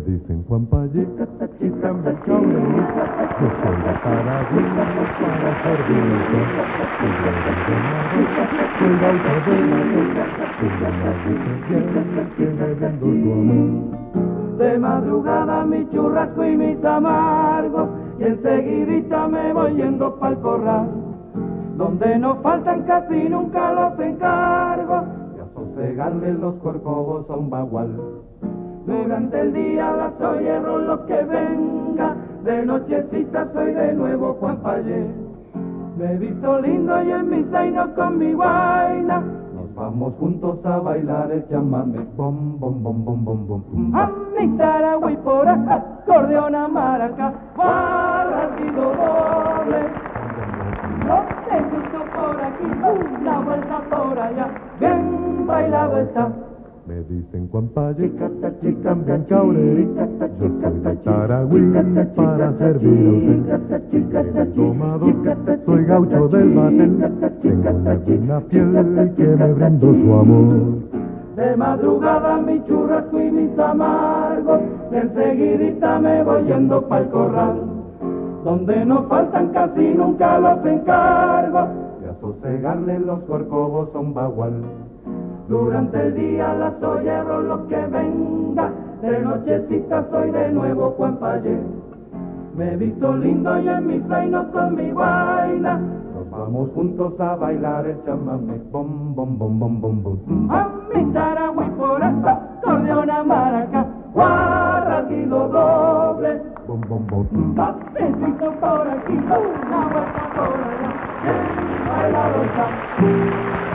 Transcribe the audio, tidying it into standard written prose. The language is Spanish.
dicen Juan Payé, y también Caurelita, yo soy de Paraguay para servirte. Soy gaucho de Madrid, que me vendo tu amor. De madrugada mi churrasco y mis amargos, y enseguidita me voy yendo pa'l corral, donde no faltan casi nunca los encargos, y a sosegarle los corcovos a un bagual. Durante el día las hierro lo que venga, de nochecita soy de nuevo Juan Payé. Me he visto lindo y en mi zaino con mi vaina, nos vamos juntos a bailar el chamamé. Bom, bom, bom, bom, bom, bom. A mi Taragüey por acá, acordeona maraca, barras y doble. No te gusto por aquí, una vuelta por allá, bien bailado está. Me dicen Juan Payé, y también Caurelita, yo soy de Taragüí para servir a usted. Tomado, soy gaucho del Batel, tengo una buena piel que me brindó su amor. De madrugada mi churrasco y mis amargos, y enseguidita me voy yendo pa'l corral, donde no faltan casi nunca los encargos, y a sosegarle los corcovos a un bagual. Durante el día las hierro lo que venga, de nochecita soy de nuevo Juan Payé. Me he visto lindo y en mi zaino con mi vaina, nos vamos juntos a bailar el chamamé. Bom, bom, bom, bom, bom, bom. A mi Taragüey por acá, acordeona maraca, guarras y lo doble. Bom, bom, bom. Papecito por aquí, una vuelta por allá, bien bailado está.